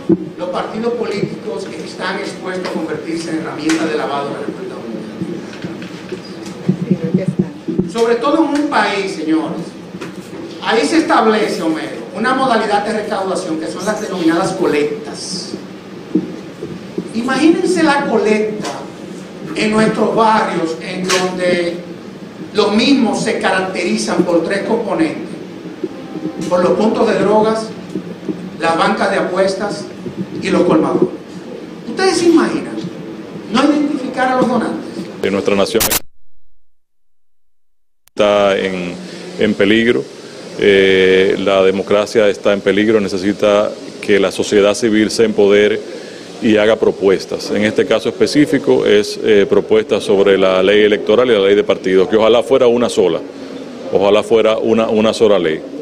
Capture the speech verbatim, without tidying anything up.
los partidos políticos están expuestos a convertirse en herramientas de lavado de la República Dominicana. Sobre todo en un país, señores, ahí se establece, Homero, una modalidad de recaudación que son las denominadas colectas. Imagínense la colecta en nuestros barrios en donde los mismos se caracterizan por tres componentes: por los puntos de drogas, las bancas de apuestas y los colmadores. ¿Ustedes se imaginan no identificar a los donantes? En nuestra nación está en, en peligro, eh, la democracia está en peligro, necesita que la sociedad civil se empodere y haga propuestas. En este caso específico es eh, propuestas sobre la ley electoral y la ley de partidos, que ojalá fuera una sola, ojalá fuera una, una sola ley.